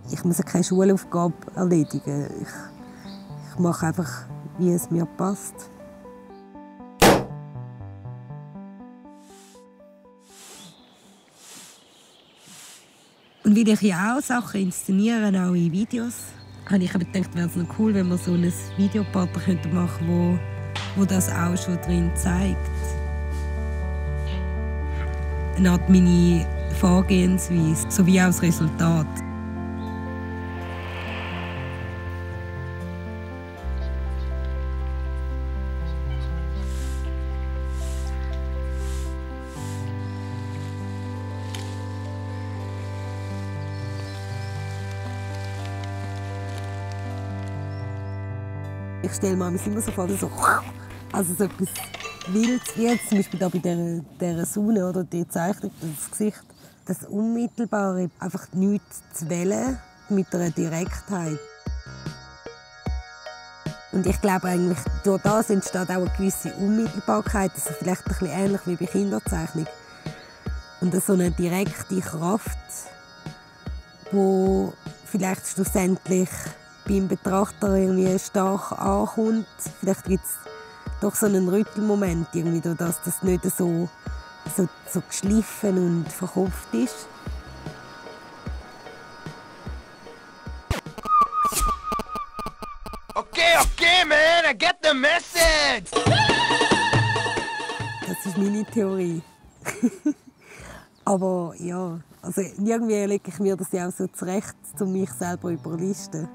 Ich muss keine Schulaufgabe erledigen. Ich mache einfach, wie es mir passt. Und weil ich ja auch Sachen inszeniere, auch in Videos, habe ich gedacht, wäre es noch cool, wenn wir so ein Videopartner machen könnten, wo das auch schon drin zeigt. Eine Art meine Vorgehensweise, sowie auch das Resultat. Ich stelle mir immer so vor, also so etwas Wildes, wie jetzt zum Beispiel da bei dieser Sonne oder die Zeichnung, das Gesicht, das Unmittelbare, einfach nichts zu wählen mit einer Direktheit. Und ich glaube eigentlich, durch das entsteht auch eine gewisse Unmittelbarkeit, also vielleicht ein bisschen ähnlich wie bei Kinderzeichnung. Und so eine direkte Kraft, die vielleicht schlussendlich beim Betrachter irgendwie stark ankommt. Vielleicht gibt es doch so einen Rüttelmoment, irgendwie, dass das nicht so geschliffen und verkopft ist. Okay, man, I get the message! Das ist meine Theorie. Aber ja, also irgendwie lege ich mir das ja auch so zurecht, um mich selber zu überlisten.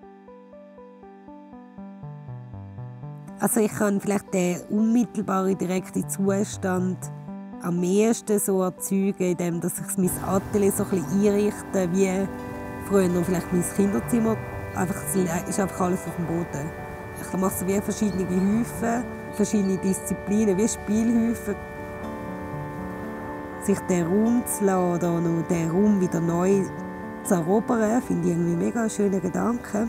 Also ich kann vielleicht den unmittelbaren, direkten Zustand am ehesten so erzeugen, indem ich mein Atelier so ein bisschen einrichte, wie früher noch vielleicht mein Kinderzimmer. Es ist einfach alles auf dem Boden. Ich mache so wie verschiedene Häufen, verschiedene Disziplinen, wie Spielhäufen. Sich den Raum zu lassen oder noch den Raum wieder neu zu erobern, finde ich irgendwie mega schöne Gedanken.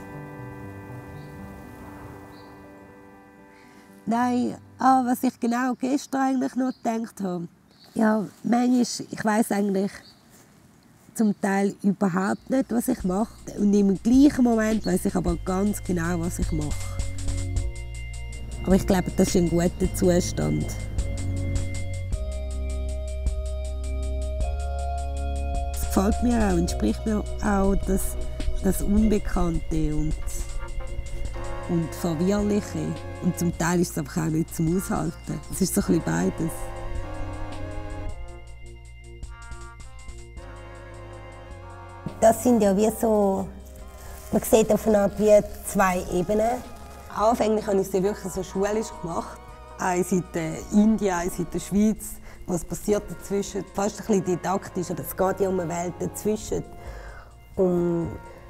Nein, was ich genau gestern eigentlich noch gedacht habe. Ja, manchmal, ich weiss eigentlich zum Teil überhaupt nicht, was ich mache. Und im gleichen Moment weiss ich aber ganz genau, was ich mache. Aber ich glaube, das ist ein guter Zustand. Es gefällt mir auch, entspricht mir auch das Unbekannte und Verwirrliche. Und zum Teil ist es einfach auch nicht zum Aushalten. Es ist so ein bisschen beides. Das sind ja wie so, man sieht auf eine Art wie zwei Ebenen. Anfänglich habe ich sie wirklich so schulisch gemacht. Eine Seite Indien, eine Seite Schweiz. Was passiert dazwischen? Fast ein bisschen didaktisch. Es geht ja um eine Welt dazwischen. Um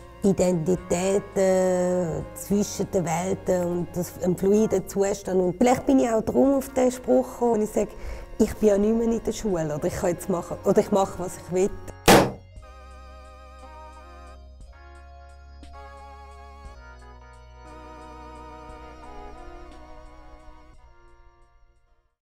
Identitäten zwischen den Welten und einen fluiden Zustand. Und vielleicht bin ich auch darum auf den Spruch gekommen, und ich sage, ich bin ja nicht mehr in der Schule oder ich kann jetzt machen, oder ich mache, was ich will.